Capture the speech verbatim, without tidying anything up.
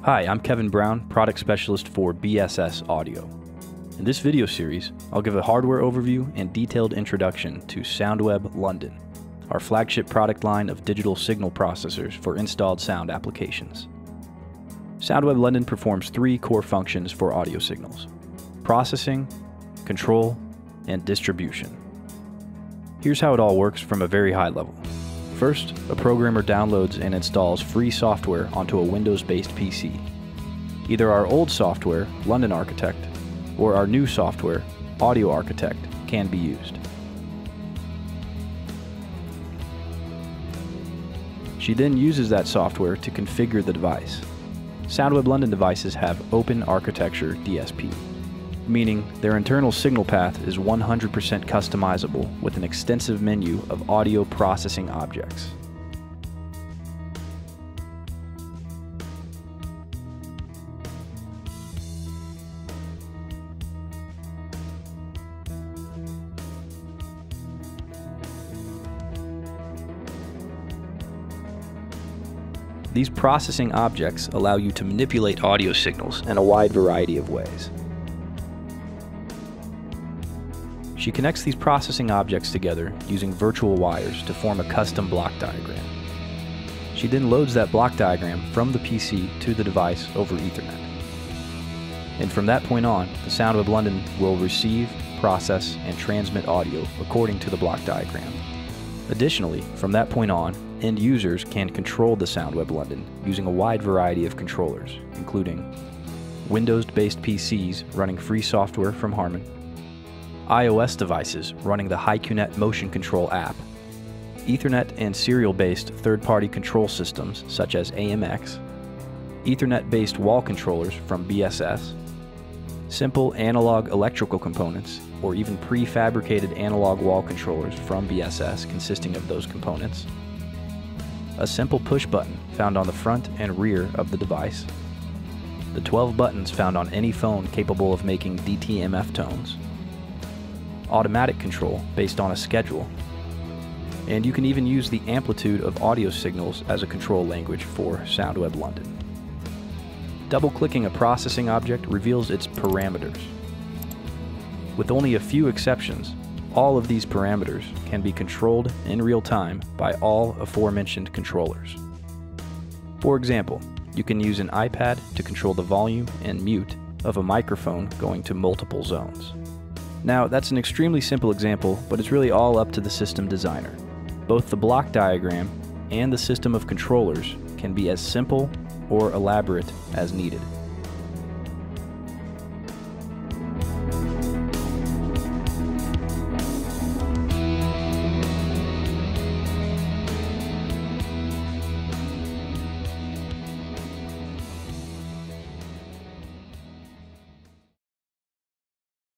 Hi, I'm Kevin Brown, Product Specialist for B S S Audio. In this video series, I'll give a hardware overview and detailed introduction to Soundweb London, our flagship product line of digital signal processors for installed sound applications. Soundweb London performs three core functions for audio signals: processing, control, and distribution. Here's how it all works from a very high level. First, a programmer downloads and installs free software onto a Windows-based P C. Either our old software, London Architect, or our new software, Audio Architect, can be used. She then uses that software to configure the device. Soundweb London devices have open architecture D S P, meaning their internal signal path is one hundred percent customizable with an extensive menu of audio processing objects. These processing objects allow you to manipulate audio signals in a wide variety of ways. She connects these processing objects together using virtual wires to form a custom block diagram. She then loads that block diagram from the P C to the device over Ethernet. And from that point on, the Soundweb London will receive, process, and transmit audio according to the block diagram. Additionally, from that point on, end users can control the Soundweb London using a wide variety of controllers, including Windows-based P Cs running free software from Harman, iOS devices running the HiQnet motion control app, Ethernet and serial-based third-party control systems such as A M X, Ethernet-based wall controllers from B S S, simple analog electrical components or even prefabricated analog wall controllers from B S S consisting of those components, a simple push button found on the front and rear of the device, the twelve buttons found on any phone capable of making D T M F tones, automatic control based on a schedule, and you can even use the amplitude of audio signals as a control language for Soundweb London. Double-clicking a processing object reveals its parameters. With only a few exceptions, all of these parameters can be controlled in real time by all aforementioned controllers. For example, you can use an iPad to control the volume and mute of a microphone going to multiple zones. Now, that's an extremely simple example, but it's really all up to the system designer. Both the block diagram and the system of controllers can be as simple or elaborate as needed.